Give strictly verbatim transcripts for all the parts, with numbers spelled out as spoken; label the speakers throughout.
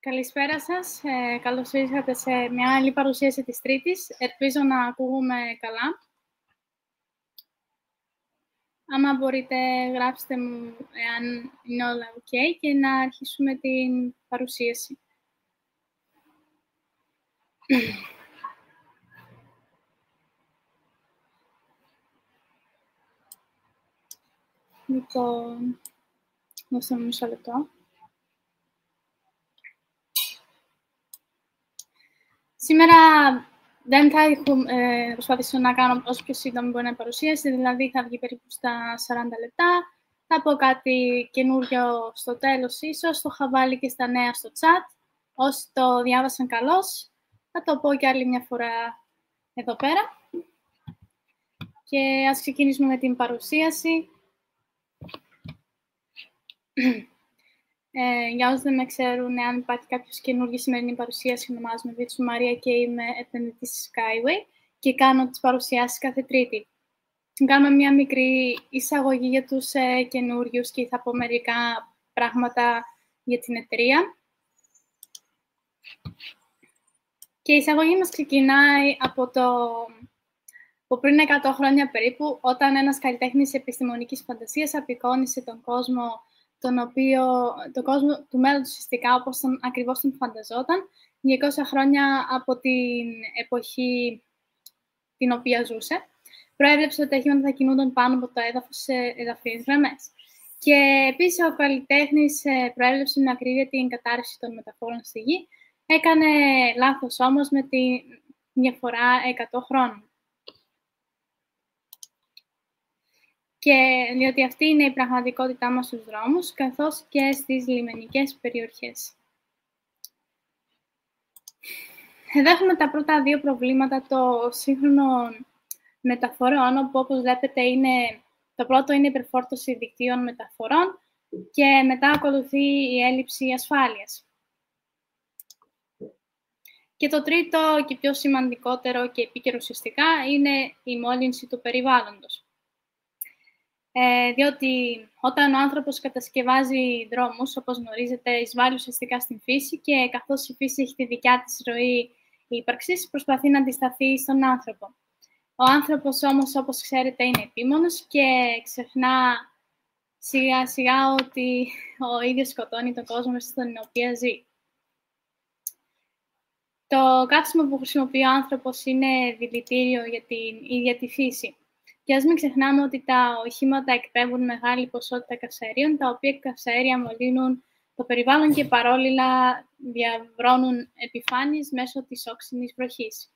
Speaker 1: Καλησπέρα σας. Ε, καλώς ήρθατε σε μια άλλη παρουσίαση της Τρίτης. Ελπίζω να ακούγουμε καλά. Άμα μπορείτε, γράψτε μου εάν είναι όλα ok και να αρχίσουμε την παρουσίαση. Λοιπόν, δώστε μου μισό λεπτό. Σήμερα δεν θα έχουμε, ε, προσπαθήσω να κάνω όσο πιο σύντομη μπορεί να είναι παρουσίαση, δηλαδή θα βγει περίπου στα σαράντα λεπτά. Θα πω κάτι καινούριο στο τέλος ίσως, το είχα βάλει και στα νέα στο chat. Όσοι το διάβασαν καλώς, θα το πω και άλλη μια φορά εδώ πέρα. Και ας ξεκινήσουμε με την παρουσίαση. Ε, για όσοι δεν με ξέρουν, αν υπάρχει κάποιος καινούργιος σημερινή παρουσίαση, ονομάζομαι Βίτσου Μαρία και είμαι επενδυτής της Skyway και κάνω τις παρουσιάσεις κάθε Τρίτη. Κάνουμε μια μικρή εισαγωγή για τους ε, καινούριους και θα πω μερικά πράγματα για την εταιρεία. Και η εισαγωγή μας ξεκινάει από, το, από πριν εκατό χρόνια περίπου, όταν ένας καλλιτέχνης επιστημονικής φαντασίας απεικόνισε τον κόσμο τον οποίο, το κόσμο του μέλλοντος ουσιαστικά όπως τον, ακριβώς τον φανταζόταν, διακόσια χρόνια από την εποχή την οποία ζούσε. Προέβλεψε ότι τα χήματα θα κινούνταν πάνω από το έδαφος σε εδαφικές γραμμές. Και επίσης ο καλλιτέχνης προέβλεψε με ακρίβεια την κατάρρευση των μεταφόρων στη γη. Έκανε λάθος όμως με τη διαφορά εκατό χρόνων. Και διότι αυτή είναι η πραγματικότητά μας στους δρόμους, καθώς και στις λιμενικές περιοχές. Εδώ έχουμε τα πρώτα δύο προβλήματα των σύγχρονων μεταφορών, όπου όπως βλέπετε είναι, το πρώτο είναι η υπερφόρτωση δικτύων μεταφορών και μετά ακολουθεί η έλλειψη ασφάλειας. Και το τρίτο και πιο σημαντικότερο και επίκαιρο ουσιαστικά είναι η μόλυνση του περιβάλλοντος. Ε, διότι όταν ο άνθρωπος κατασκευάζει δρόμους, όπως γνωρίζετε, εισβάλλει ουσιαστικά στην φύση και καθώς η φύση έχει τη δικιά της ροή ύπαρξης, προσπαθεί να αντισταθεί στον άνθρωπο. Ο άνθρωπος όμως, όπως ξέρετε, είναι επίμονος και ξεχνά σιγά σιγά ότι ο ίδιος σκοτώνει τον κόσμο στον οποίο ζει. Το καύσιμο που χρησιμοποιεί ο άνθρωπος είναι δηλητήριο για την ίδια τη φύση. Και ας μην ξεχνάμε ότι τα οχήματα εκπέμπουν μεγάλη ποσότητα καυσαερίων, τα οποία καυσαέρια μολύνουν το περιβάλλον και παρόλα διαβρώνουν επιφάνειες μέσω της όξινης βροχής.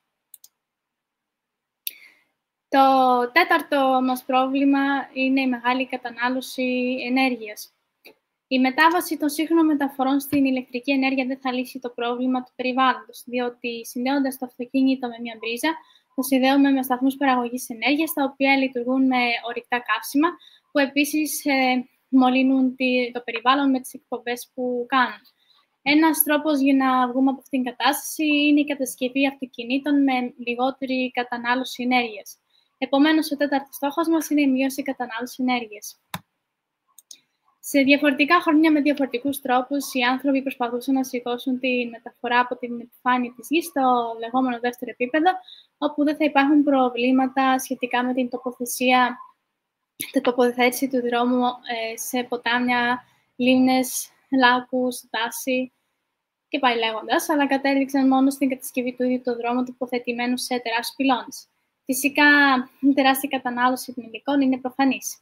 Speaker 1: Το τέταρτο μας πρόβλημα είναι η μεγάλη κατανάλωση ενέργειας. Η μετάβαση των σύγχρονων μεταφορών στην ηλεκτρική ενέργεια δεν θα λύσει το πρόβλημα του περιβάλλοντος, διότι συνδέοντας το αυτοκίνητο με μια μπρίζα, το συνδέουμε με σταθμούς παραγωγής ενέργειας, τα οποία λειτουργούν με ορυκτά καύσιμα, που επίσης ε, μολύνουν το περιβάλλον με τις εκπομπές που κάνουν. Ένας τρόπος για να βγούμε από αυτήν την κατάσταση είναι η κατασκευή αυτοκινήτων με λιγότερη κατανάλωση ενέργειας. Επομένως, ο τέταρτος στόχος μας είναι η μείωση κατανάλωσης ενέργειας. Σε διαφορετικά χρόνια με διαφορετικούς τρόπους, οι άνθρωποι προσπαθούσαν να σηκώσουν τη μεταφορά από την επιφάνεια της γης στο λεγόμενο δεύτερο επίπεδο, όπου δεν θα υπάρχουν προβλήματα σχετικά με την τοποθεσία, την τοποθέτηση του δρόμου ε, σε ποτάμια, λίμνες, λάκους, δάση και πάει λέγοντας, αλλά κατέληξαν μόνο στην κατασκευή του ίδιου του δρόμου τοποθετημένου σε τεράστιους πυλώνες. Φυσικά, η τεράστια κατανάλωση των υλικών είναι προφανής.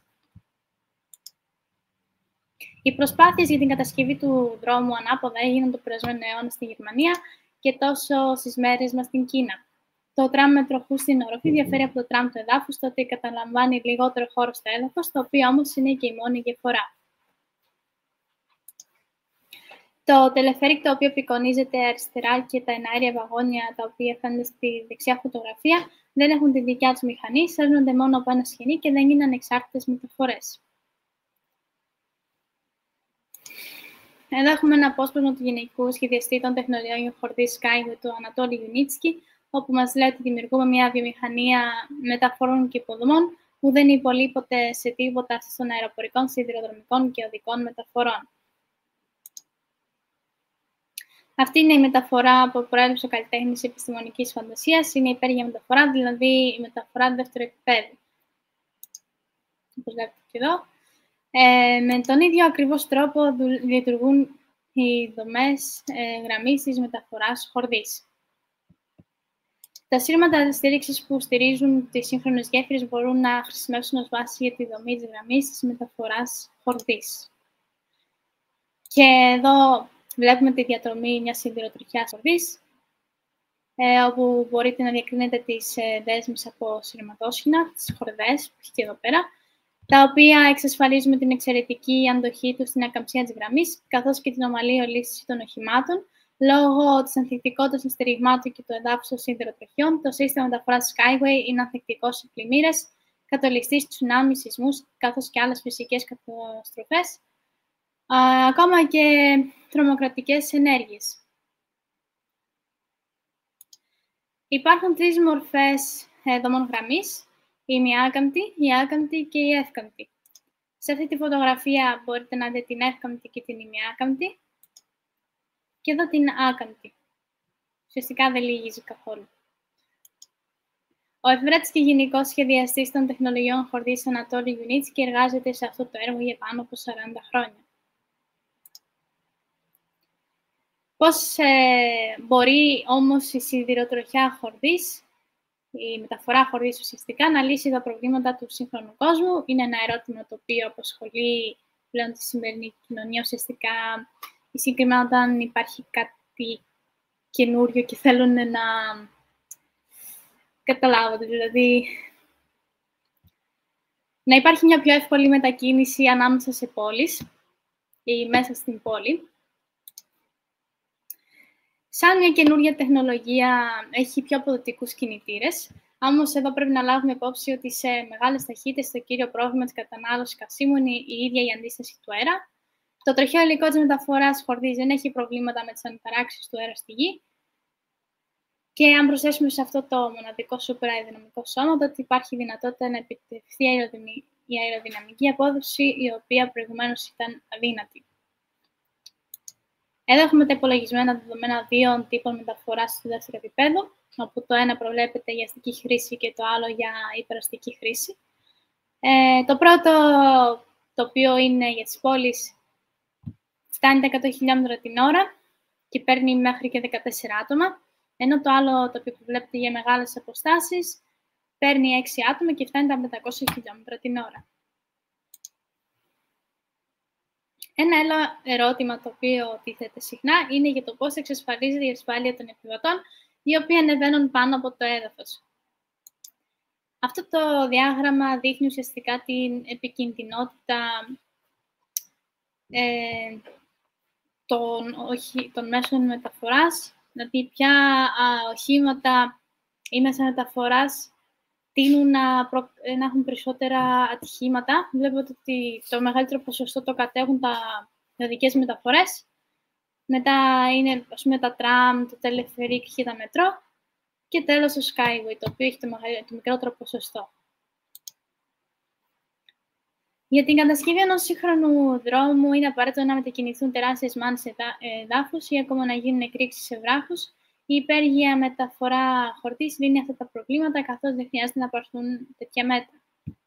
Speaker 1: Οι προσπάθειες για την κατασκευή του δρόμου ανάποδα έγιναν το περασμένο αιώνα στη Γερμανία και τόσο στις μέρες μας στην Κίνα. Το τραμ με τροχούς στην οροφή διαφέρει από το τραμ του εδάφους, το ότι καταλαμβάνει λιγότερο χώρο στο έδαφος, το οποίο όμως είναι και η μόνη διαφορά. Το τελεφέρικ, το οποίο απεικονίζεται αριστερά, και τα εναέρια βαγόνια, τα οποία φαίνονται στη δεξιά φωτογραφία, δεν έχουν τη δικιά τους μηχανή, σέρνονται μόνο από ένα σχοινί και δεν είναι ανεξάρτητες μεταφορές. Εδώ έχουμε ένα απόσπασμα του γενικού σχεδιαστή των τεχνολογιών χορδής Skyway, του Ανατόλη Ιουνίτσκι, όπου μας λέει ότι δημιουργούμε μια βιομηχανία μεταφορών και υποδομών που δεν υπολείπεται σε τίποτα των αεροπορικών, σιδηροδρομικών και οδικών μεταφορών. Αυτή είναι η μεταφορά που προέλεψε ο καλλιτέχνης επιστημονικής φαντασίας. Είναι η υπέργεια μεταφορά, δηλαδή η μεταφορά δεύτερου επίπεδου. Όπως βλέπετε και εδώ. Ε, με τον ίδιο ακριβώς τρόπο λειτουργούν οι δομές ε, γραμμής της μεταφοράς χορδής. Τα σύρματα στήριξης που στηρίζουν τις σύγχρονες γέφυρες μπορούν να χρησιμεύσουν ως βάση για τη δομή της γραμμής της μεταφοράς χορδής. Και εδώ βλέπουμε τη διαδρομή μιας σιδηροτροχιάς χορδής, ε, όπου μπορείτε να διακρίνετε τις ε, δέσμες από σειρματόσχηνα, τις χορδές, που έχει και εδώ πέρα, τα οποία εξασφαλίζουν την εξαιρετική αντοχή τους στην ακαμψία της γραμμής, καθώς και την ομαλή ολίσθηση των οχημάτων. Λόγω της ανθεκτικότητας των στηριγμάτων και του εδάφους των σιδηροτροχιών, το σύστημα μεταφοράς Skyway είναι ανθεκτικό σε πλημμύρες, κατολιστής, τσουνάμι, σεισμούς, καθώς και άλλες φυσικές καταστροφές, ακόμα και τρομοκρατικές ενέργειες. Υπάρχουν τρεις μορφές δομών γραμμής, η μειάκαμπτη, η άκαμπτη και η εύκαμπτη. Σε αυτή τη φωτογραφία μπορείτε να δείτε την εύκαμπτη και την ημιάκαμπτη και εδώ την άκαμπτη. Ουσιαστικά δεν λυγίζει καθόλου. Ο εφευρέτης και γενικός σχεδιαστής των τεχνολογιών χορδής Ανατόλη Γιουνίτσκι εργάζεται σε αυτό το έργο για πάνω από σαράντα χρόνια. Πώς ε, μπορεί όμως η σιδηροτροχιά χορδής, η μεταφορά χορδής ουσιαστικά, να λύσει τα προβλήματα του σύγχρονου κόσμου? Είναι ένα ερώτημα το οποίο απασχολεί πλέον τη σημερινή κοινωνία. Ουσιαστικά, ή συγκεκριμένα όταν υπάρχει κάτι καινούριο και θέλουν να καταλάβετε, δηλαδή να υπάρχει μια πιο εύκολη μετακίνηση ανάμεσα σε πόλεις ή μέσα στην πόλη. Σαν μια καινούργια τεχνολογία έχει πιο αποδοτικούς κινητήρες, όμως εδώ πρέπει να λάβουμε υπόψη ότι σε μεγάλες ταχύτητες το κύριο πρόβλημα της κατανάλωσης καυσίμου είναι η ίδια η αντίσταση του αέρα. Το τροχαίο υλικό της μεταφοράς χορδής δεν έχει προβλήματα με τις αναταράξεις του αέρα στη γη. Και αν προσθέσουμε σε αυτό το μοναδικό σούπερ αεροδυναμικό σώμα, τότε υπάρχει δυνατότητα να επιτευχθεί η αεροδυναμική απόδοση, η οποία προηγουμένως ήταν αδύνατη. Εδώ έχουμε τα υπολογισμένα δεδομένα δύο τύπων μεταφοράς του δεύτερου επίπεδου, όπου το ένα προβλέπεται για αστική χρήση και το άλλο για υπεραστική χρήση. Ε, το πρώτο, το οποίο είναι για τις πόλεις, φτάνει τα εκατό χιλιόμετρα την ώρα και παίρνει μέχρι και δεκατέσσερα άτομα, ενώ το άλλο, το οποίο προβλέπεται για μεγάλες αποστάσεις, παίρνει έξι άτομα και φτάνει τα πεντακόσια χιλιόμετρα την ώρα. Ένα άλλο ερώτημα το οποίο τίθεται συχνά είναι για το πώς εξασφαλίζεται η ασφάλεια των επιβατών, οι οποίοι ανεβαίνουν πάνω από το έδαφος. Αυτό το διάγραμμα δείχνει ουσιαστικά την επικινδυνότητα ε, των, οχι, των μέσων μεταφοράς, δηλαδή ποια α, οχήματα ή μέσα μεταφοράς τείνουν να, προ... να έχουν περισσότερα ατυχήματα. Βλέπετε ότι το μεγαλύτερο ποσοστό το κατέχουν τα οδικές μεταφορές. Μετά είναι, ας πούμε, τα τραμ, το τελεφερίκ και τα μετρό. Και τέλος το Skyway, το οποίο έχει το, μεγαλύτερο, το μικρότερο ποσοστό. Για την κατασκευή ενός σύγχρονου δρόμου είναι απαραίτητο να μετακινηθούν τεράστιες μάνες εδάφους ή ακόμα να γίνουν εκρήξεις σε βράχους. Η υπέργεια μεταφορά χορδής λύνει αυτά τα προβλήματα, καθώς δεν χρειάζεται να πάρθουν τέτοια μέτρα.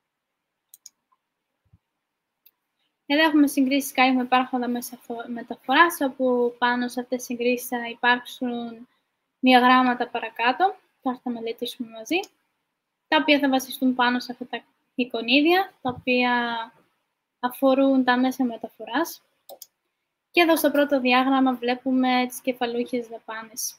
Speaker 1: Εδώ έχουμε συγκρίσεις Skyway με υπάρχοντα μέσα μεταφοράς, όπου πάνω σε αυτές τις συγκρίσεις θα υπάρξουν διαγράμματα παρακάτω, θα τα μελετήσουμε μαζί, τα οποία θα βασιστούν πάνω σε αυτά τα εικονίδια, τα οποία αφορούν τα μέσα μεταφοράς. Και εδώ στο πρώτο διάγραμμα βλέπουμε τις κεφαλούχες δαπάνες,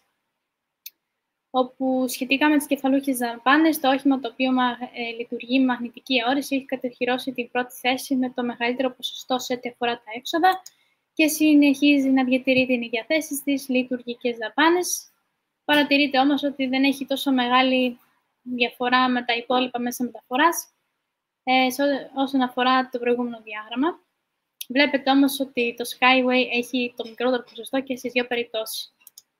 Speaker 1: όπου σχετικά με τις κεφαλούχες δαπάνες, το όχημα το οποίο ε, λειτουργεί με μαγνητική αιώρηση έχει κατοχυρώσει την πρώτη θέση με το μεγαλύτερο ποσοστό σε ό,τι αφορά τα έξοδα και συνεχίζει να διατηρεί την ίδια θέση στις λειτουργικές δαπάνες. Παρατηρείτε όμως ότι δεν έχει τόσο μεγάλη διαφορά με τα υπόλοιπα μέσα μεταφοράς ε, όσον αφορά το προηγούμενο διάγραμμα. Βλέπετε όμως ότι το Skyway έχει το μικρότερο ποσοστό και στις δύο περιπτώσεις.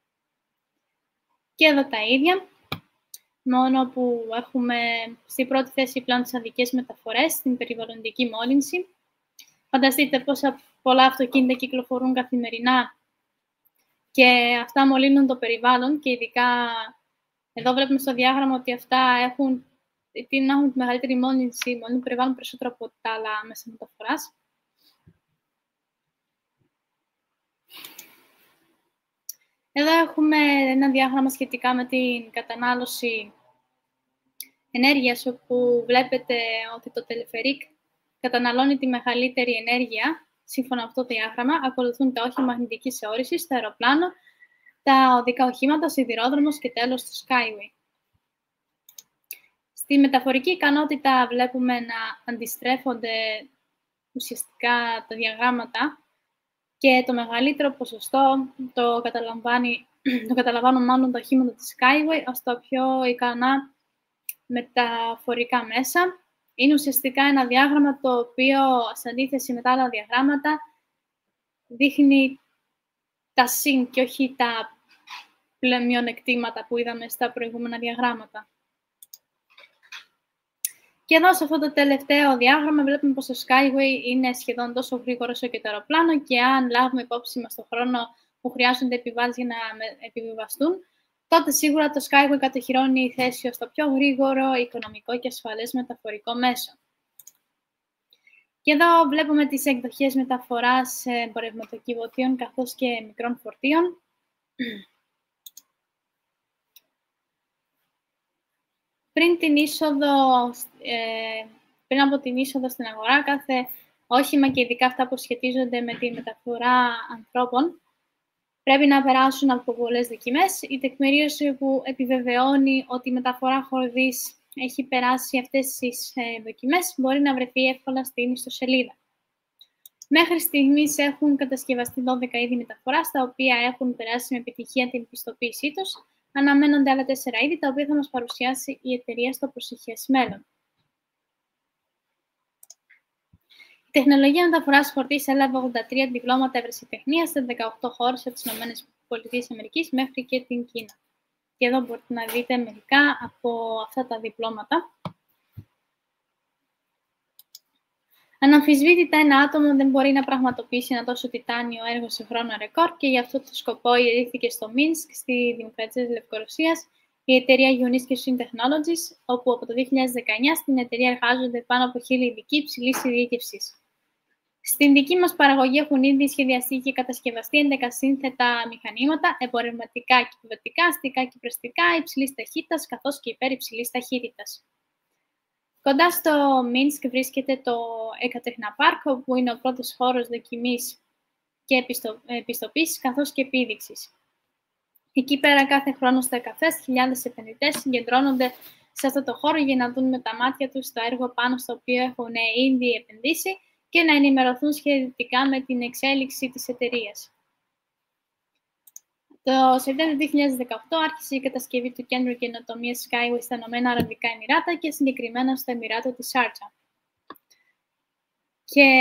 Speaker 1: Και εδώ τα ίδια, μόνο που έχουμε στη πρώτη θέση πλέον τις οδικές μεταφορές, την περιβαλλοντική μόλυνση. Φανταστείτε πόσα πολλά αυτοκίνητα κυκλοφορούν καθημερινά και αυτά μολύνουν το περιβάλλον και ειδικά εδώ βλέπουμε στο διάγραμμα ότι αυτά έχουν, τι να έχουν τη μεγαλύτερη μόλυνση, μολύνουν το περιβάλλον περισσότερο από τα άλλα μέσα μεταφοράς. Εδώ έχουμε ένα διάγραμμα σχετικά με την κατανάλωση ενέργειας, όπου βλέπετε ότι το τελεφερίκ καταναλώνει τη μεγαλύτερη ενέργεια, σύμφωνα με αυτό το διάγραμμα. Ακολουθούν τα όχη μαγνητικής αιώρησης, το αεροπλάνο, τα οδικά οχήματα, ο σιδηρόδρομος και τέλος το Skyway. Στη μεταφορική ικανότητα βλέπουμε να αντιστρέφονται ουσιαστικά τα διαγράμματα και το μεγαλύτερο ποσοστό το, καταλαμβάνει, το καταλαμβάνουν μάλλον τα οχήματα της Skyway ως τα πιο ικανά μεταφορικά μέσα. Είναι ουσιαστικά ένα διάγραμμα το οποίο, σε αντίθεση με τα άλλα διαγράμματα, δείχνει τα συν και όχι τα μειονεκτήματα που είδαμε στα προηγούμενα διαγράμματα. Και εδώ, σε αυτό το τελευταίο διάγραμμα, βλέπουμε πως το Skyway είναι σχεδόν τόσο γρήγορο όσο και το αεροπλάνο και αν λάβουμε υπόψη μας τον χρόνο που χρειάζονται οι επιβάτες για να επιβιβαστούν, τότε σίγουρα το Skyway κατοχυρώνει η θέση ως το πιο γρήγορο, οικονομικό και ασφαλές μεταφορικό μέσο. Και εδώ βλέπουμε τις εκδοχές μεταφοράς εμπορευματοκιβωτίων καθώς και μικρών φορτίων. Πριν, την είσοδο, ε, πριν από την είσοδο στην αγορά, κάθε όχημα και ειδικά αυτά που σχετίζονται με τη μεταφορά ανθρώπων, πρέπει να περάσουν από πολλές δοκιμές. Η τεκμηρίωση που επιβεβαιώνει ότι η μεταφορά χορδής έχει περάσει αυτές τις ε, δοκιμές μπορεί να βρεθεί εύκολα στην ιστοσελίδα. Μέχρι στιγμής έχουν κατασκευαστεί δώδεκα είδη μεταφοράς, τα οποία έχουν περάσει με επιτυχία την πιστοποίησή τους. Αναμένονται άλλα τέσσερα είδη, τα οποία θα μας παρουσιάσει η εταιρεία στο προσεχές μέλλον. Η τεχνολογία μεταφοράς φορτής έλαβε ογδόντα τρία διπλώματα ευρεσιτεχνίας σε δεκαοκτώ χώρες από τις ΗΠΑ μέχρι και την Κίνα. Και εδώ μπορείτε να δείτε μερικά από αυτά τα διπλώματα. Αναμφισβήτητα, ένα άτομο δεν μπορεί να πραγματοποιήσει ένα τόσο τιτάνιο έργο σε χρόνο ρεκόρ και γι' αυτό το σκοπό ιδρύθηκε στο Μίνσκ, στη Δημοκρατία της Λευκορωσίας, η εταιρεία Unisky Technologies, όπου από το δύο χιλιάδες δεκαεννιά στην εταιρεία εργάζονται πάνω από χίλιοι ειδικοί υψηλής ειδίκευσης. Στην δική μας παραγωγή έχουν ήδη σχεδιαστεί και κατασκευαστεί έντεκα σύνθετα μηχανήματα, εμπορευματικά και επιβατικά, αστικά και πραστικά, υψηλής ταχύτητας, καθώς και υπερυψηλής ταχύτητας. Κοντά στο Μίνσκ βρίσκεται το Εκατεχναπάρκ, όπου είναι ο πρώτος χώρος δοκιμής και επιστοποίησης, καθώς και επίδειξης. Εκεί πέρα κάθε χρόνο στα εκαφές, χιλιάδες επενδυτές συγκεντρώνονται σε αυτό το χώρο για να δουν με τα μάτια τους το έργο πάνω στο οποίο έχουν ήδη επενδύσει και να ενημερωθούν σχετικά με την εξέλιξη της εταιρείας. Το Σεπτέμβριο δύο χιλιάδες δεκαοκτώ άρχισε η κατασκευή του κέντρου καινοτομίας Skyway στα Ηνωμένα Αραβικά Εμιράτα και συγκεκριμένα στο Εμιράτο της Σάρτζα. Και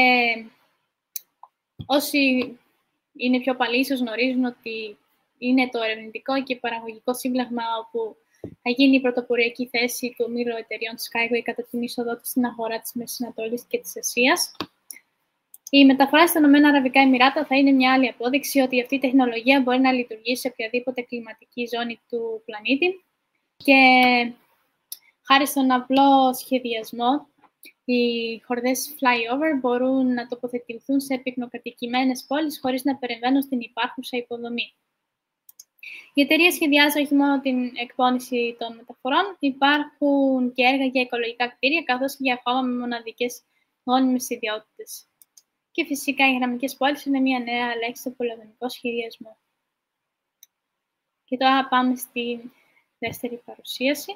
Speaker 1: όσοι είναι πιο παλιοί ίσως γνωρίζουν ότι είναι το ερευνητικό και παραγωγικό σύμπλεγμα όπου θα γίνει η πρωτοποριακή θέση του ομίλου εταιρεών Skyway κατά την είσοδό του στην αγορά της Μέσης Ανατολής και της Ασίας. Η μεταφορά στα Ηνωμένα Αραβικά Εμιράτα θα είναι μια άλλη απόδειξη ότι αυτή η τεχνολογία μπορεί να λειτουργήσει σε οποιαδήποτε κλιματική ζώνη του πλανήτη και χάρη στον απλό σχεδιασμό, οι χορδές flyover μπορούν να τοποθετηθούν σε πυκνοκατοικημένες πόλεις χωρίς να περιβαίνουν στην υπάρχουσα υποδομή. Η εταιρεία σχεδιάζει όχι μόνο την εκπόνηση των μεταφορών, υπάρχουν και έργα για οικολογικά κτίρια, καθώς και για χώμα με μοναδικές γόνιμες ιδιότητες. Και φυσικά οι γραμμικές πόλεις είναι μια νέα λέξη στο πολεοδομικό σχεδιασμό. Και τώρα πάμε στη δεύτερη παρουσίαση.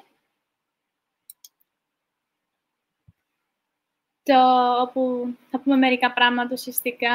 Speaker 1: Το, όπου θα πούμε μερικά πράγματα ουσιαστικά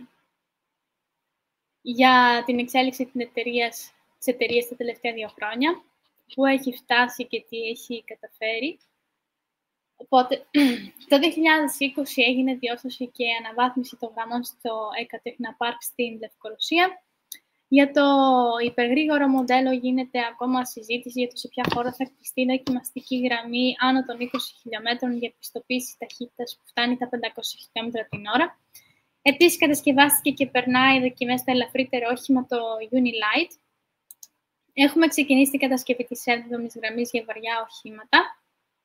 Speaker 1: για την εξέλιξη της εταιρείας, της εταιρείας τα τελευταία δύο χρόνια, πού έχει φτάσει και τι έχει καταφέρει. Οπότε, το δύο χιλιάδες είκοσι έγινε διόρθωση και αναβάθμιση των γραμμών στο Εκατεχναπάρκ στην Λευκορωσία. Για το υπεργρήγορο μοντέλο γίνεται ακόμα συζήτηση για το σε ποια χώρα θα χτιστεί δοκιμαστική γραμμή άνω των είκοσι χιλιόμετρων για πιστοποίηση ταχύτητας που φτάνει τα πεντακόσια χιλιόμετρα την ώρα. Επίσης, κατασκευάστηκε και περνάει δοκιμές στο ελαφρύτερο όχημα, το Unilight. Έχουμε ξεκινήσει την κατασκευή της έβδομης γραμμής για βαριά οχήματα.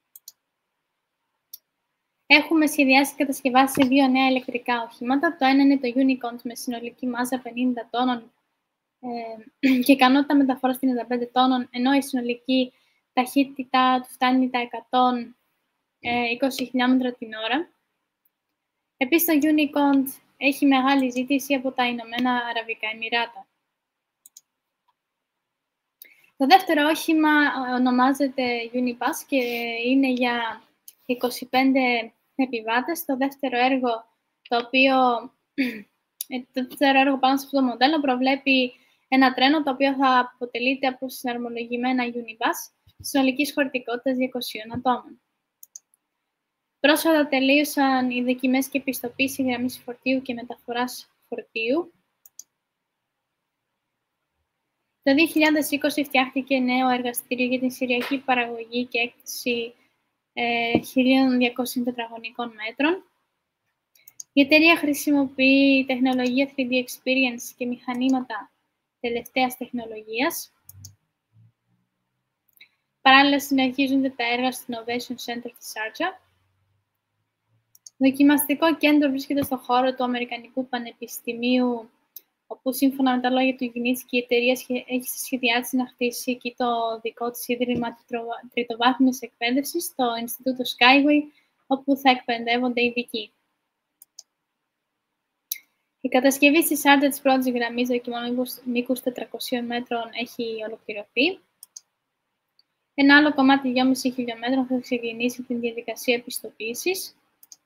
Speaker 1: Έχουμε σχεδιάσει και κατασκευάσει δύο νέα ηλεκτρικά οχήματα. Το ένα είναι το Unicorn με συνολική μάζα πενήντα τόνων ε, και ικανότητα μεταφοράς τριάντα πέντε τόνων, ενώ η συνολική ταχύτητα του φτάνει τα εκατόν είκοσι χιλιόμετρα την ώρα. Επίσης, το Unicorn έχει μεγάλη ζήτηση από τα Ηνωμένα Αραβικά Εμιράτα. Το δεύτερο όχημα ονομάζεται Unibus και είναι για είκοσι πέντε επιβάτες. Το δεύτερο έργο, το οποίο, το δεύτερο έργο πάνω σε αυτό το μοντέλο προβλέπει ένα τρένο το οποίο θα αποτελείται από συναρμολογημένα Unibus συνολικής χωρητικότητας διακοσίων ατόμων. Πρόσφατα τελείωσαν οι δοκιμές και πιστοποίηση γραμμής φορτίου και μεταφοράς φορτίου. Το δύο χιλιάδες είκοσι φτιάχτηκε νέο εργαστήριο για την συριακή παραγωγή και έκτηση ε, χίλια διακόσιων τετραγωνικών μέτρων. Η εταιρεία χρησιμοποιεί τεχνολογία θρι ντι Experience και μηχανήματα τελευταίας τεχνολογίας. Παράλληλα, συνεχίζονται τα έργα στο Innovation Center της Σάρτζα. Δοκιμαστικό κέντρο βρίσκεται στον χώρο του Αμερικανικού Πανεπιστημίου, όπου σύμφωνα με τα λόγια του Γιουνίτσκι, η εταιρεία έχει σχεδιάσει να χτίσει εκεί το δικό της ίδρυμα τριτοβάθμιας εκπαίδευσης, το Ινστιτούτο Skyway, όπου θα εκπαιδεύονται ειδικοί. Η κατασκευή στη Σάρτζα της πρώτης γραμμής δοκιμών μήκους τετρακοσίων μέτρων έχει ολοκληρωθεί. Ένα άλλο κομμάτι δυόμισι χιλιόμετρων θα ξεκινήσει την διαδικασία επιστοποίησης.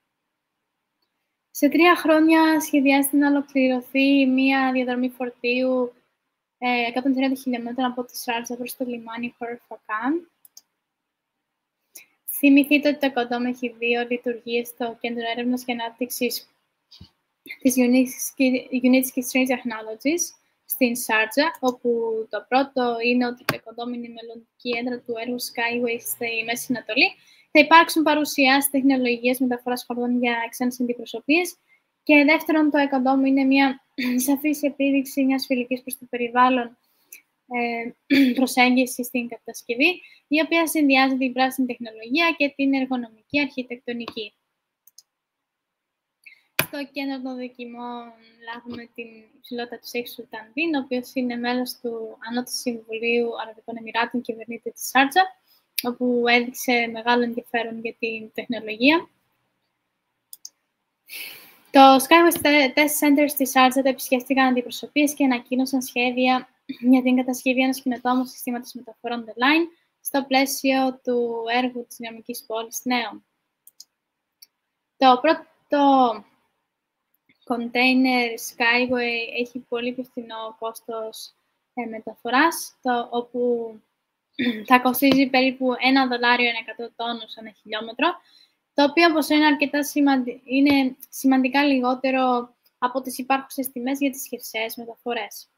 Speaker 1: Σε τρία χρόνια σχεδιάζεται να ολοκληρωθεί μία διαδρομή φορτίου ε, εκατόν τριάντα χιλιόμετρων από τη Σάρτζα προς το λιμάνι Χορφακάν. Θυμηθείτε ότι το οικοδόμημα έχει δύο λειτουργίες στο Κέντρο Έρευνας και Ανάπτυξης της Unitsky Strange Technologies στην Σάρτζα, όπου το πρώτο είναι ότι το οικοδόμημα είναι η μελλοντική έδρα του έργου Skyway στη Μέση Ανατολή. Θα υπάρξουν παρουσιάσεις τεχνολογίας μεταφοράς χορδών για ξένες αντιπροσωπείες. Και δεύτερον, το οικοδόμημα είναι μια σαφής επίδειξη μιας φιλικής προς το περιβάλλον ε, προσέγγιση στην κατασκευή, η οποία συνδυάζει την πράσινη τεχνολογία και την εργονομική αρχιτεκτονική. Στο κέντρο των δοκιμών λάβουμε την υψηλότητα του Σέιχ Σουλτάν Μπιν, ο οποίος είναι μέλος του Ανώτατου Συμβουλίου Αραβικών Εμιράτων και κυβερνήτη της Σάρτζα, όπου έδειξε μεγάλο ενδιαφέρον για την τεχνολογία. Το Skyway Test Center στη Σάρτζα το επισκέφτηκαν αντιπροσωπείες και ανακοίνωσαν σχέδια για την κατασκευή ενός καινοτόμου συστήματος μεταφορών The Line στο πλαίσιο του έργου της δυναμικής πόλης Νέων. Το πρώτο container Skyway έχει πολύ πιο φθηνό κόστος ε, μεταφοράς, το, όπου θα κοστίζει περίπου ένα δολάριο ανά εκατό τόνους ανά χιλιόμετρο, το οποίο ποσό είναι, αρκετά σημαντι... είναι σημαντικά λιγότερο από τις υπάρχουσες τιμές για τις χερσαίες μεταφορές.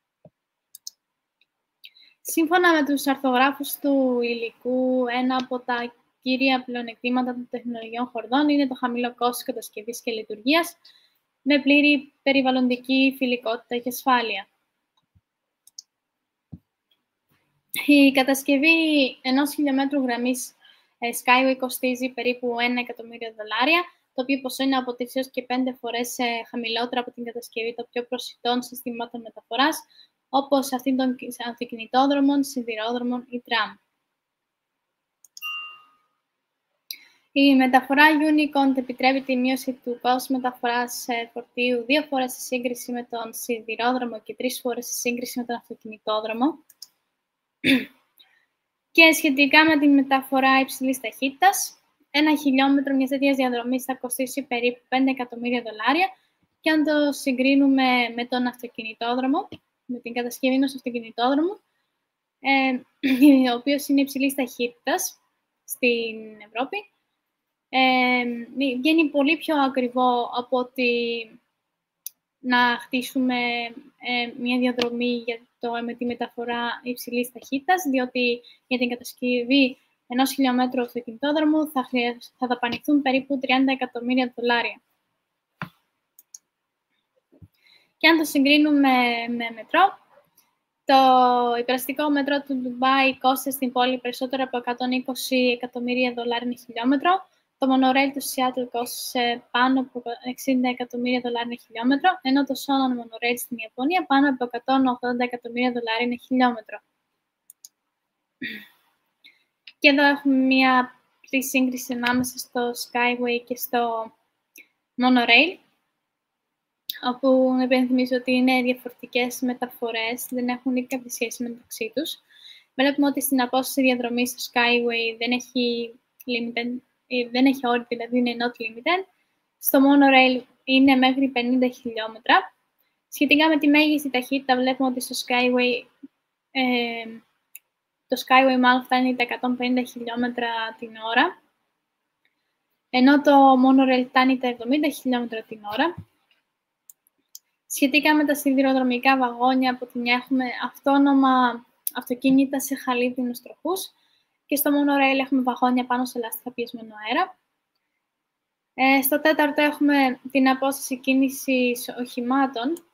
Speaker 1: Σύμφωνα με τους αρθογράφους του υλικού, ένα από τα κύρια πλεονεκτήματα των τεχνολογιών χορδών είναι το χαμηλό κόστος κατασκευής και λειτουργίας, με πλήρη περιβαλλοντική φιλικότητα και ασφάλεια. Η κατασκευή ενός χιλιόμετρου γραμμής Skyway κοστίζει περίπου ένα εκατομμύριο δολάρια, το οποίο ποσό είναι από τρεις έως και πέντε φορές χαμηλότερο από την κατασκευή των πιο προσιτών συστημάτων μεταφοράς, όπως αυτήν των αυτοκινητόδρομων, σιδηρόδρομων ή τραμ. Η μεταφορά Unicorn επιτρέπει τη μείωση του κόστους μεταφοράς φορτίου δύο φορές σε σύγκριση με τον σιδηρόδρομο και τρεις φορές σε σύγκριση με τον αυτοκινητόδρομο. Και σχετικά με τη μεταφορά υψηλής ταχύτητας, ένα χιλιόμετρο μιας τέτοιας διαδρομής θα κοστίσει περίπου πέντε εκατομμύρια δολάρια και αν το συγκρίνουμε με τον αυτοκινητόδρομο, με την κατασκευή ενός αυτοκινητόδρομου, ε, ο οποίος είναι υψηλής ταχύτητας στην Ευρώπη, ε, βγαίνει πολύ πιο ακριβό από ότι να χτίσουμε ε, μια διαδρομή για το, με τη μεταφορά υψηλής ταχύτητας, διότι για την κατασκευή ενός χιλιόμετρου αυτοκινητόδρομου θα, χρειασ... θα δαπανηθούν περίπου τριάντα εκατομμύρια δολάρια. Και αν το συγκρίνουμε με μετρό, το υπεραστικό μετρό του Ντουμπάι κόστησε στην πόλη περισσότερο από εκατόν είκοσι εκατομμύρια δολάρια ένα χιλιόμετρο. Το μονορέλ του Σιάτλ κόστησε πάνω από εξήντα εκατομμύρια δολάρια ένα χιλιόμετρο, ενώ το Σόναν μονορέλ στην Ιαπωνία πάνω από εκατόν ογδόντα εκατομμύρια δολάρια ένα χιλιόμετρο. Και εδώ έχουμε μία απλή σύγκριση ανάμεσα στο Skyway και στο monorail, όπου να υπενθυμίσω ότι είναι διαφορετικές μεταφορές, δεν έχουν κάποια σχέση μεταξύ τους. Βλέπουμε ότι στην απόσταση διαδρομής στο Skyway δεν έχει, limited, δεν έχει όρι, δηλαδή είναι not limited. Στο monorail είναι μέχρι πενήντα χιλιόμετρα. Σχετικά με τη μέγιστη ταχύτητα βλέπουμε ότι στο Skyway, ε, το Skyway μάλλον φτάνει τα εκατόν πενήντα χιλιόμετρα την ώρα, ενώ το monorail φτάνει τα εβδομήντα χιλιόμετρα την ώρα. Σχετικά με τα σιδηροδρομικά βαγόνια, από τη μια έχουμε αυτόνομα αυτοκίνητα σε χαλίδινους τροχούς και στο monorail έχουμε βαγόνια πάνω σε λάστιχα πιεσμένο αέρα. Ε, στο τέταρτο έχουμε την απόσταση κίνησης οχημάτων,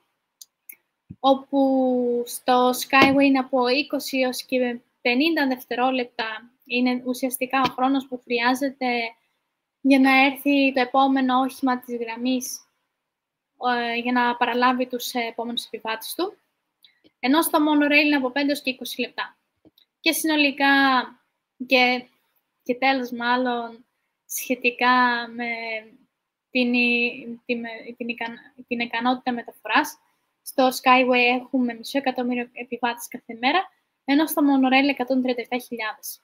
Speaker 1: όπου στο Skyway είναι από είκοσι έως και πενήντα δευτερόλεπτα είναι ουσιαστικά ο χρόνος που χρειάζεται για να έρθει το επόμενο όχημα της γραμμής για να παραλάβει τους επόμενους επιβάτες του, ενώ στο monorail είναι από πέντε έως και είκοσι λεπτά. Και συνολικά, και, και τέλος μάλλον, σχετικά με την, την, την, την ικανότητα μεταφοράς, στο Skyway έχουμε μισό εκατομμύριο επιβάτες κάθε μέρα, ενώ στο monorail εκατόν τριάντα επτά χιλιάδες.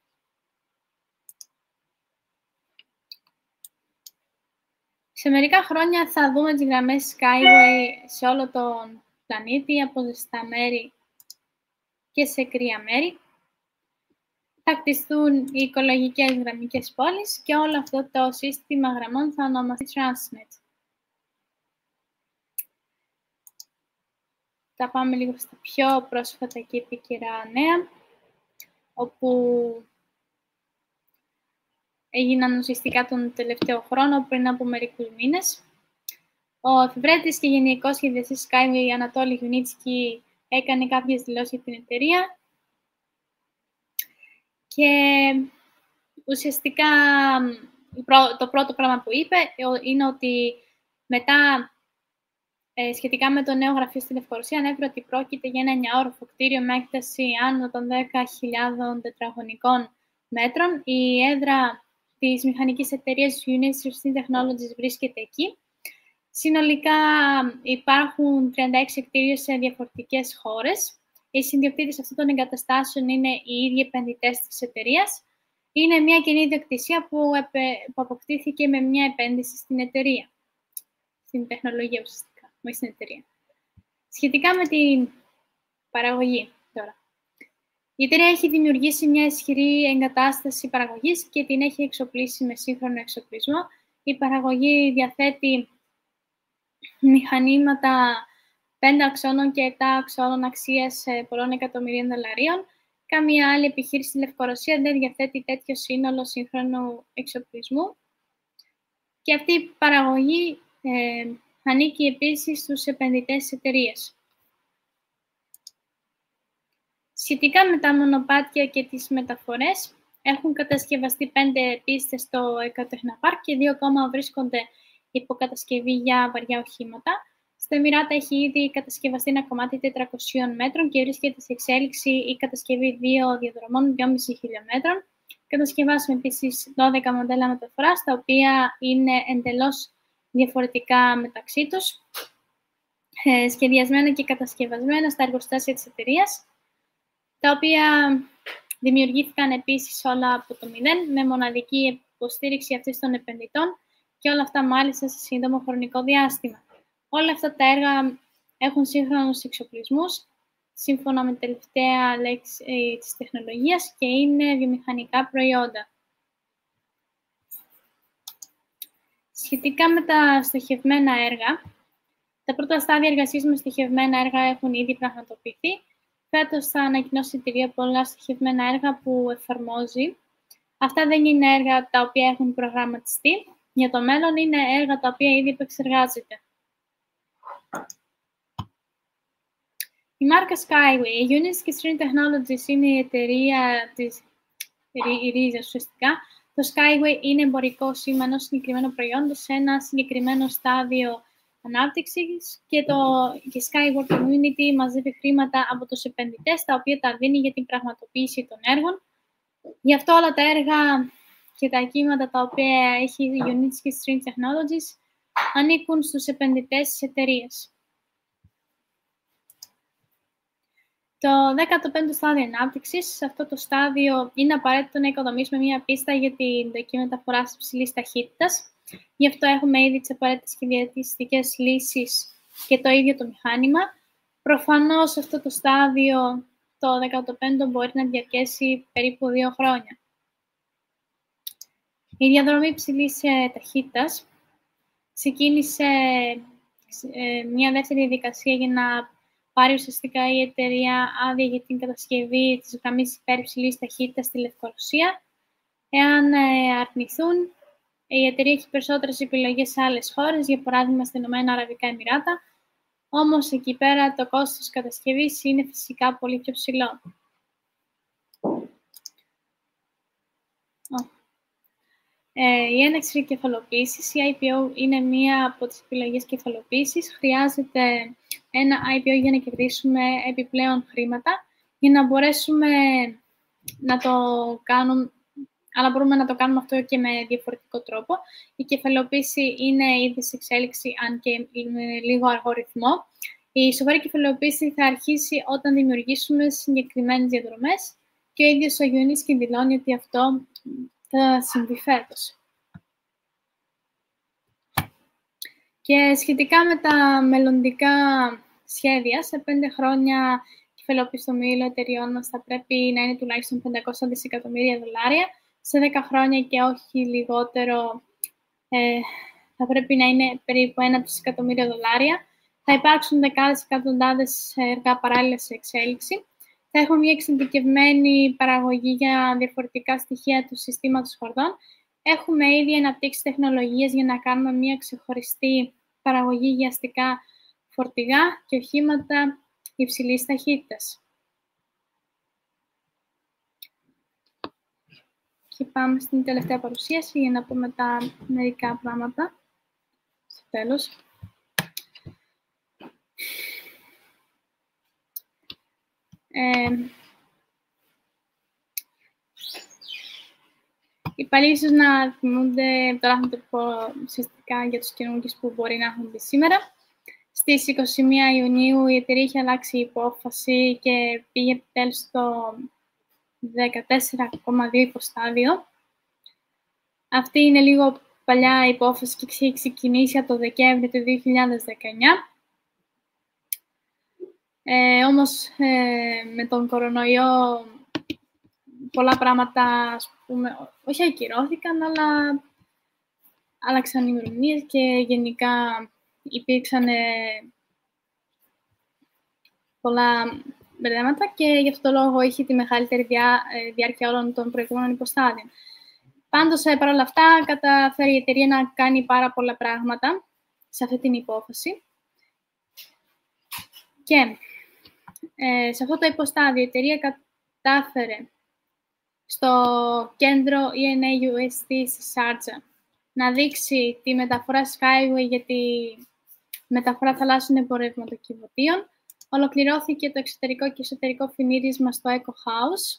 Speaker 1: Σε μερικά χρόνια θα δούμε τις γραμμές Skyway σε όλο τον πλανήτη, από ζεστά μέρη και σε κρύα μέρη. Θα κτιστούν οι οικολογικές γραμμικές πόλεις και όλο αυτό το σύστημα γραμμών θα ονομαστεί Transnet. Θα πάμε λίγο στα πιο πρόσφατα και επίκαιρα νέα, όπου έγιναν ουσιαστικά τον τελευταίο χρόνο, πριν από μερικούς μήνες. Ο εφευρέτης και γενικός σχεδιαστής Skyway, Ανατόλη Γιουνίτσκι, έκανε κάποιες δηλώσεις για την εταιρεία. Και ουσιαστικά το πρώτο πράγμα που είπε είναι ότι μετά, σχετικά με το νέο γραφείο στη Λευκορωσία, ανέφερε ότι πρόκειται για ένα εννιάωροφο κτίριο με έκταση άνω των δέκα χιλιάδων τετραγωνικών μέτρων. Η έδρα της μηχανικής εταιρείας Unisystem Technologies βρίσκεται εκεί. Συνολικά υπάρχουν τριάντα έξι κτίρια σε διαφορετικές χώρες. Οι συνδιοκτήτες αυτών των εγκαταστάσεων είναι οι ίδιοι επενδυτές της εταιρείας. Είναι μια κοινή ιδιοκτησία που, επε... που αποκτήθηκε με μια επένδυση στην εταιρεία. Στην τεχνολογία ουσιαστικά, όχι στην εταιρεία. Σχετικά με την παραγωγή τώρα. Η εταιρεία έχει δημιουργήσει μια ισχυρή εγκατάσταση παραγωγής και την έχει εξοπλίσει με σύγχρονο εξοπλισμό. Η παραγωγή διαθέτει μηχανήματα πέντε αξώνων και επτά αξώνων αξίας πολλών εκατομμυρίων δολαρίων. Καμία άλλη επιχείρηση στη Λευκορωσία δεν διαθέτει τέτοιο σύνολο σύγχρονου εξοπλισμού. Και αυτή η παραγωγή ε, ανήκει επίσης στους επενδυτές της εταιρείας. Σχετικά με τα μονοπάτια και τις μεταφορές, έχουν κατασκευαστεί πέντε πίστες στο Εκατοχναπάρκ και δύο ακόμα βρίσκονται υποκατασκευή για βαριά οχήματα. Στο Εμιράτα έχει ήδη κατασκευαστεί ένα κομμάτι τετρακοσίων μέτρων και βρίσκεται σε εξέλιξη η κατασκευή δύο διαδρομών δυόμισι χιλιόμετρων. Κατασκευάσαμε επίσης δώδεκα μοντέλα μεταφοράς, τα οποία είναι εντελώς διαφορετικά μεταξύ τους, ε, σχεδιασμένα και κατασκευασμένα στα εργοστάσια της εταιρείας, τα οποία δημιουργήθηκαν επίσης όλα από το μηδέν, με μοναδική υποστήριξη αυτής των επενδυτών και όλα αυτά μάλιστα σε σύντομο χρονικό διάστημα. Όλα αυτά τα έργα έχουν σύγχρονους εξοπλισμούς, σύμφωνα με την τελευταία λέξη ε, της τεχνολογίας και είναι βιομηχανικά προϊόντα. Σχετικά με τα στοχευμένα έργα, τα πρώτα στάδια εργασίας με στοχευμένα έργα έχουν ήδη πραγματοποιηθεί. Φέτος θα ανακοινώσει η εταιρεία πολλά στοχευμένα έργα που εφαρμόζει. Αυτά δεν είναι έργα τα οποία έχουν προγραμματιστεί. Για το μέλλον είναι έργα τα οποία ήδη επεξεργάζεται. Η μάρκα Skyway. Η Unitsky String Technologies είναι η εταιρεία της η ρίζα ουσιαστικά. Το Skyway είναι εμπορικό σήμα ενός συγκεκριμένου προϊόντος σε ένα συγκεκριμένο στάδιο ανάπτυξης και το και Skyward Community μαζεύει χρήματα από τους επενδυτές, τα οποία τα δίνει για την πραγματοποίηση των έργων. Γι' αυτό όλα τα έργα και τα κύματα τα οποία έχει η Unitsky String Technologies ανήκουν στους επενδυτές της εταιρείας. Το δέκατο πέμπτο στάδιο ανάπτυξης. Σε αυτό το στάδιο είναι απαραίτητο να οικοδομήσουμε μία πίστα για την δοκιμή μεταφοράς υψηλής ταχύτητας. Γι' αυτό έχουμε ήδη τις απαραίτητες σχεδιαστικές λύσεις και το ίδιο το μηχάνημα. Προφανώς αυτό το στάδιο, το δέκατο πέμπτο, μπορεί να διαρκέσει περίπου δύο χρόνια. Η διαδρομή υψηλής ταχύτητας ξεκίνησε ε, μια δεύτερη διαδικασία για να πάρει ουσιαστικά η εταιρεία άδεια για την κατασκευή της γραμμής υπερυψηλής ταχύτητας στη Λευκορωσία. Εάν ε, αρνηθούν, η εταιρεία έχει περισσότερες επιλογές σε άλλες χώρες, για παράδειγμα στα Ηνωμένα Αραβικά Εμιράτα, όμως εκεί πέρα το κόστος κατασκευής είναι φυσικά πολύ πιο ψηλό. Ε, η έναρξη κεφαλοποίησης, η άι πι ο είναι μία από τις επιλογές κεφαλοποίησης. Χρειάζεται ένα άι πι ο για να κερδίσουμε επιπλέον χρήματα, για να μπορέσουμε να το κάνουμε, αλλά μπορούμε να το κάνουμε αυτό και με διαφορετικό τρόπο. Η κεφαλοποίηση είναι ήδη σε εξέλιξη, αν και με λίγο αργό ρυθμό. Η σοβαρή κεφαλοποίηση θα αρχίσει όταν δημιουργήσουμε συγκεκριμένες διαδρομές και ο ίδιος ο Unitsky δηλώνει ότι αυτό θα συμβεί φέτος. Και σχετικά με τα μελλοντικά σχέδια, σε πέντε χρόνια κεφαλοποίηση των μήλων εταιριών μας θα πρέπει να είναι τουλάχιστον πεντακόσια δισεκατομμύρια δολάρια. Σε δέκα χρόνια και όχι λιγότερο ε, θα πρέπει να είναι περίπου ένα δισεκατομμύριο δολάρια. Θα υπάρξουν δεκάδες εκατοντάδες έργα παράλληλα σε εξέλιξη. Θα έχουμε μια εξειδικευμένη παραγωγή για διαφορετικά στοιχεία του συστήματος χορδών. Έχουμε ήδη αναπτύξει τεχνολογίες για να κάνουμε μια ξεχωριστή παραγωγή για αστικά φορτηγά και οχήματα υψηλής ταχύτητας. Και πάμε στην τελευταία παρουσίαση για να πούμε τα μερικά πράγματα στο τέλος. Ε, Υπάρχει ίσως να θυμούνται, τώρα θα το πω ουσιαστικά για τους καινούργιους που μπορεί να έχουν δει σήμερα. Στις είκοσι μία Ιουνίου η εταιρεία είχε αλλάξει υπόφαση και πήγε επιτέλους στο δεκατέσσερα κόμμα δύο υποστάδιο. Αυτή είναι λίγο παλιά υπόφαση και έχει ξεκινήσει από το Δεκέμβριο του δύο χιλιάδες δεκαεννιά. Ε, όμως ε, με τον κορονοϊό πολλά πράγματα, ας πούμε, όχι ακυρώθηκαν, αλλά άλλαξαν ημερομηνίες και γενικά υπήρξαν ε, πολλά μπερδέματα και γι' αυτό το λόγο είχε τη μεγαλύτερη διά, ε, διάρκεια όλων των προηγούμενων υποστάδιων. Πάντως, ε, παρόλα αυτά, καταφέρει η εταιρεία να κάνει πάρα πολλά πράγματα σε αυτή την υπόφαση. Και ε, σε αυτό το υποστάδιο η εταιρεία κατάφερε στο κέντρο ι εν έι γιου ες τι στη Σάρτζα να δείξει τη μεταφορά Skyway για τη μεταφορά θαλάσσιων εμπορευματοκιβωτίων. Ολοκληρώθηκε το εξωτερικό και εσωτερικό φινίρισμα στο Eco House.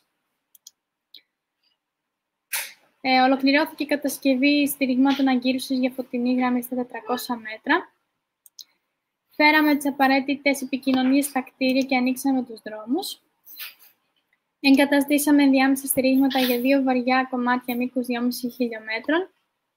Speaker 1: Ε, ολοκληρώθηκε η κατασκευή στηριγμάτων αγκύρωσης για φωτεινή γραμμή στα τετρακόσια μέτρα. Φέραμε τις απαραίτητες επικοινωνίες στα κτίρια και ανοίξαμε τους δρόμους. Εγκαταστήσαμε ενδιάμεσα στηρίγματα για δύο βαριά κομμάτια μήκους δυόμισι χιλιόμετρων.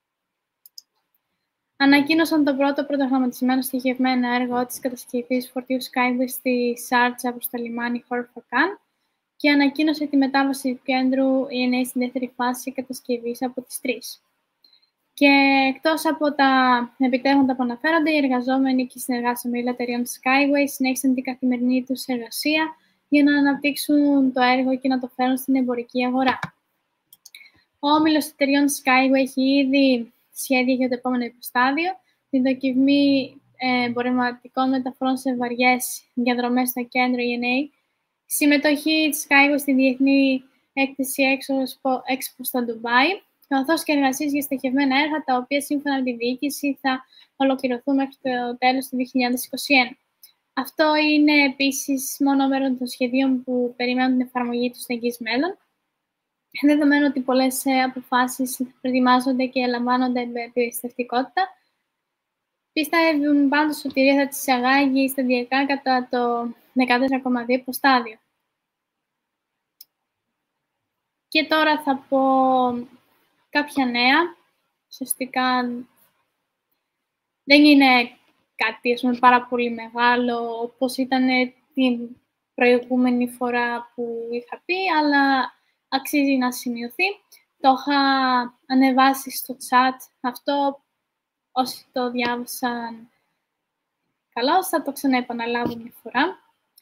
Speaker 1: Ανακοίνωσαν το πρώτο πρωτογραμματισμένο στοιχευμένο έργο της κατασκευής φορτίου Skyway στη Σάρτζα προς το λιμάνι Χορφακάν και ανακοίνωσε τη μετάβαση του κέντρου ι εν έι στην δεύτερη φάση κατασκευής από τις τρεις. Και εκτός από τα επιτεύγματα που αναφέρονται, οι εργαζόμενοι και οι συνεργάτες των μήλων εταιρείων Skyway συνέχισαν την καθημερινή τους εργασία για να αναπτύξουν το έργο και να το φέρουν στην εμπορική αγορά. Ο όμιλος εταιρείων Skyway έχει ήδη σχέδια για το επόμενο υποστάδιο, την δοκιμή ε, εμπορευματικών μεταφορών σε βαριές διαδρομές στο κέντρο ι εν έι, συμμετοχή της Skyway στη Διεθνή Έκθεση Expo στο Ντουμπάι, καθώς και εργασίες για στοχευμένα έργα, τα οποία σύμφωνα με τη διοίκηση θα ολοκληρωθούν μέχρι το τέλος του δύο χιλιάδες είκοσι ένα. Αυτό είναι επίσης μόνο μέρος των σχεδίων που περιμένουν την εφαρμογή του στο εγγύς μέλλον, δεδομένου ότι πολλές αποφάσεις προετοιμάζονται και λαμβάνονται με πιστευτικότητα. Πιστεύουν πάντως ότι η Ρία θα τις εισαγάγει σταδιακά κατά το δεκατέσσερα κόμμα δύο υποστάδιο. Και τώρα θα πω κάποια νέα. Ουσιαστικά δεν είναι κάτι ας πούμε, πάρα πολύ μεγάλο, όπως ήταν την προηγούμενη φορά που είχα πει, αλλά αξίζει να σημειωθεί. Το είχα ανεβάσει στο chat αυτό, όσοι το διάβασαν καλώς, θα το ξαναεπαναλάβω μια φορά.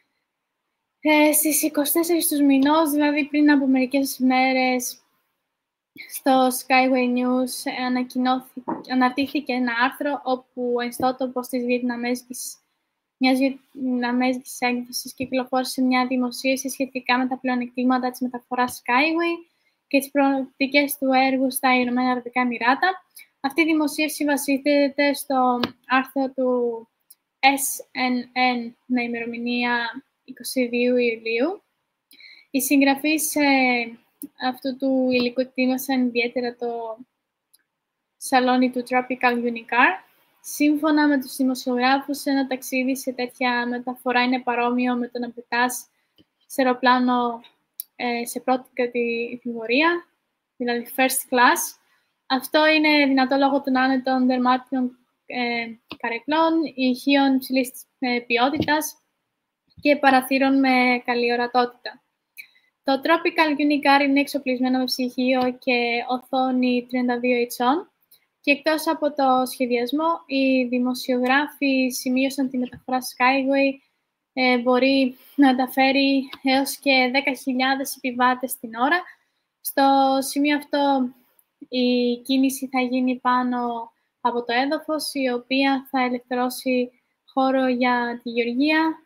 Speaker 1: Ε, στις είκοσι τέσσερις του μηνός, δηλαδή πριν από μερικές μέρες, στο Skyway News αναρτήθηκε ένα άρθρο όπου ο ιστότοπος της Βιετναμέζικης, μιας Βιετναμέζικης έκδοσης κυκλοφόρησε μια δημοσίευση σχετικά με τα πλεονεκτήματα της μεταφοράς Skyway και τις προοπτικές του έργου στα Ηνωμένα Αραβικά Εμιράτα. Αυτή η δημοσίευση βασίζεται στο άρθρο του ες εν εν με ημερομηνία είκοσι δύο Ιουλίου. Οι συγγραφείς ε, αυτού του υλικού εκτίμασαν ιδιαίτερα το σαλόνι του Tropical Unicar. Σύμφωνα με τους δημοσιογράφους, ένα ταξίδι σε τέτοια μεταφορά είναι παρόμοιο με το να πετάς σε αεροπλάνο ε, σε πρώτη κατηγορία, δηλαδή first class. Αυτό είναι δυνατό λόγω των άνετων δερμάτινων ε, καρεκλών, ηχείων υψηλής ε, ποιότητας και παραθύρων με καλή ορατότητα. Το Tropical Unicar είναι εξοπλισμένο με ψυγείο και οθόνη τριάντα δύο ιντσών και εκτός από το σχεδιασμό, οι δημοσιογράφοι σημείωσαν τη μεταφορά Skyway ε, μπορεί να μεταφέρει έως και δέκα χιλιάδες επιβάτες την ώρα. Στο σημείο αυτό η κίνηση θα γίνει πάνω από το έδαφος, η οποία θα ελευθερώσει χώρο για τη γεωργία,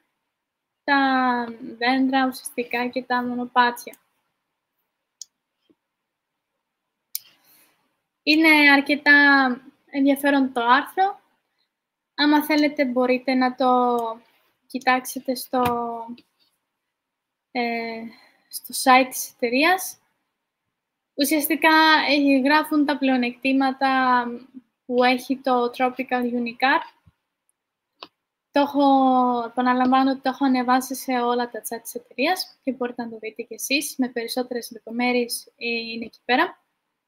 Speaker 1: τα δέντρα ουσιαστικά και τα μονοπάτια. Είναι αρκετά ενδιαφέρον το άρθρο. Άμα θέλετε μπορείτε να το κοιτάξετε στο, ε, στο site της εταιρείας. Ουσιαστικά γράφουν τα πλεονεκτήματα που έχει το Tropical Unicar. Το έχω, επαναλαμβάνω ότι το έχω ανεβάσει σε όλα τα chat της εταιρείας και μπορείτε να το δείτε κι εσείς. Με περισσότερες λεπτομέρειες είναι εκεί πέρα.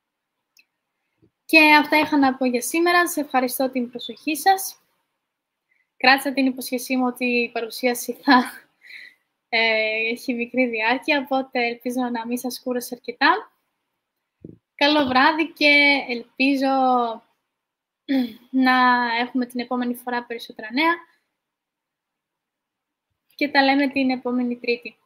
Speaker 1: Και αυτά είχα να πω για σήμερα. Σε ευχαριστώ την προσοχή σας. Κράτησα την υποσχεσή μου ότι η παρουσίαση θα ε, έχει μικρή διάρκεια, οπότε ελπίζω να μην σας κούρασε αρκετά. Καλό βράδυ και ελπίζω να έχουμε την επόμενη φορά περισσότερα νέα και τα λέμε την επόμενη Τρίτη.